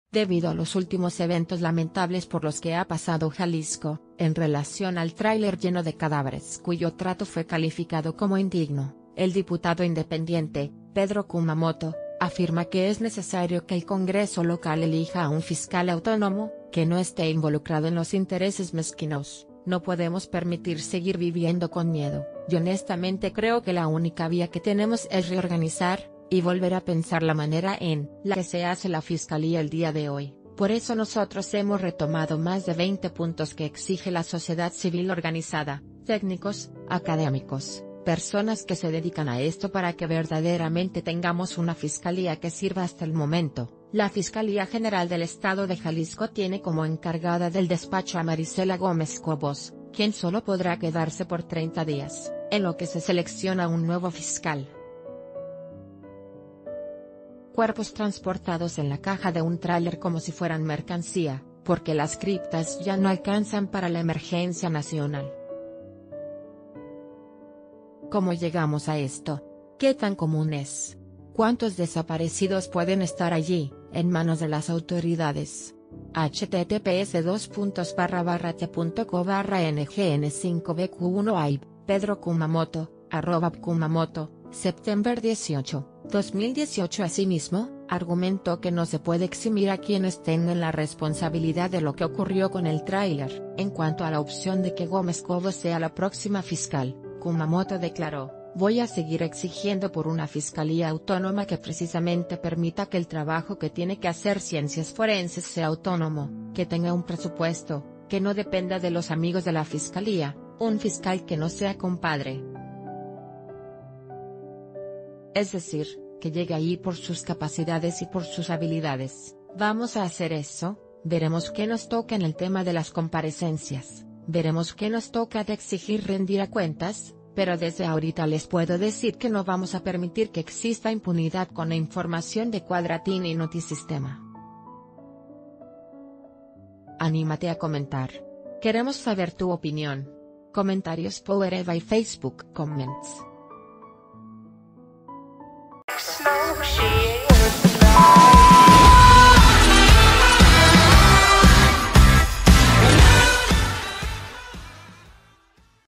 debido a los últimos eventos lamentables por los que ha pasado Jalisco, en relación al tráiler lleno de cadáveres cuyo trato fue calificado como indigno. El diputado independiente, Pedro Kumamoto, afirma que es necesario que el Congreso local elija a un fiscal autónomo, que no esté involucrado en los intereses mezquinos. No podemos permitir seguir viviendo con miedo, y honestamente creo que la única vía que tenemos es reorganizar, y volver a pensar la manera en la que se hace la fiscalía el día de hoy. Por eso nosotros hemos retomado más de 20 puntos que exige la sociedad civil organizada, técnicos, académicos, personas que se dedican a esto para que verdaderamente tengamos una fiscalía que sirva. Hasta el momento, la Fiscalía General del Estado de Jalisco tiene como encargada del despacho a Marisela Gómez Cobos, quien solo podrá quedarse por 30 días, en lo que se selecciona un nuevo fiscal. Cuerpos transportados en la caja de un tráiler como si fueran mercancía, porque las criptas ya no alcanzan para la emergencia nacional. ¿Cómo llegamos a esto? ¿Qué tan común es? ¿Cuántos desaparecidos pueden estar allí, en manos de las autoridades? https://t.co/ngn5bq1aib, Pedro Kumamoto, @Kumamoto, Septiembre 18, 2018. Asimismo, argumentó que no se puede eximir a quienes tengan la responsabilidad de lo que ocurrió con el tráiler. En cuanto a la opción de que Gómez Cobos sea la próxima fiscal, Kumamoto declaró: "Voy a seguir exigiendo por una fiscalía autónoma que precisamente permita que el trabajo que tiene que hacer ciencias forenses sea autónomo, que tenga un presupuesto, que no dependa de los amigos de la fiscalía, un fiscal que no sea compadre. Es decir, que llegue ahí por sus capacidades y por sus habilidades. Vamos a hacer eso, veremos qué nos toca en el tema de las comparecencias, veremos qué nos toca de exigir rendir a cuentas, pero desde ahorita les puedo decir que no vamos a permitir que exista impunidad con la información de Cuadratín y Notisistema". Anímate a comentar. Queremos saber tu opinión. Comentarios Power Eva y Facebook Comments.